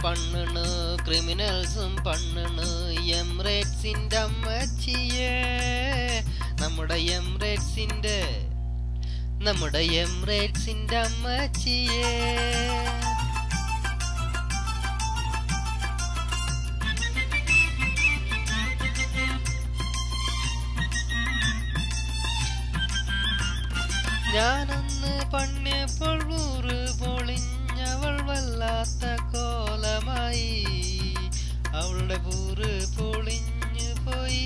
പണ്ണണ് ക്രിമിനൽസും പണ്ണണ് എമിറേറ്റ്സിന്റെ അമ്മച്ചിയെ നമ്മുടെ എമിറേറ്റ്സിന്റെ അമ്മച്ചിയെ ഞാനന്ന് പണ്യപ്പോൾ ഊറ് പൊളിഞ്ഞവൾ വല്ലാത്ത കോലമായി അവളുടെ പൂറ് പൊളിഞ്ഞു പോയി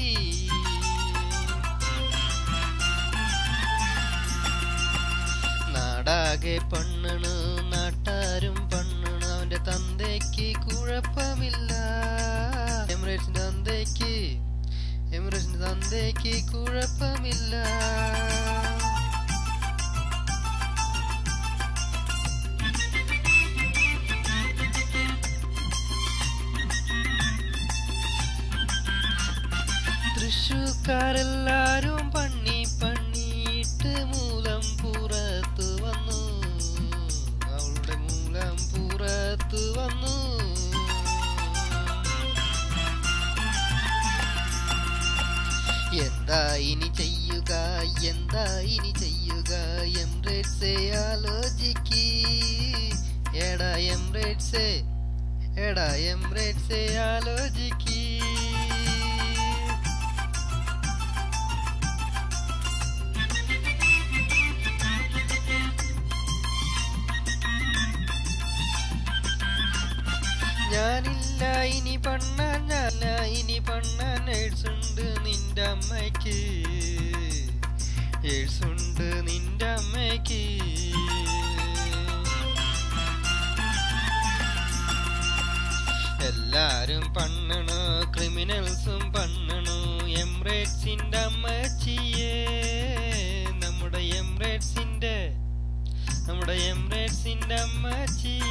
നാടാകെ പണ്ണണ് നാട്ടാരും പണ്ണണ് അവന്റെ തന്തയ്ക്ക് കുഴപ്പമില്ല എമിറേറ്റ്സിന്റെ തന്തയ്ക്ക് കുഴപ്പമില്ല തൃശ്ശൂർക്കാരെല്ലാരും പണിയിട്ട് മൂലം പുറത്തു വന്നു അവളുടെ മൂലം പുറത്തു വന്നു എന്താ ഇനി ചെയ്യുക എമിറേറ്റ്സെ ആലോചിക്ക് എടാ എമിറേറ്റ്സെ ആലോചിക്ക് ഞാനില്ല ഇനി പണ്ണാൻ എഴുസുണ്ട് നിന്റെ അമ്മയ്ക്ക് എല്ലാരും പണ്ണണു ക്രിമിനൽസും പണ്ണണു എമിറേറ്റ്സിന്റെ അമ്മച്ചിയെ നമ്മുടെ എമിറേറ്റ്സിന്റെ അമ്മച്ചി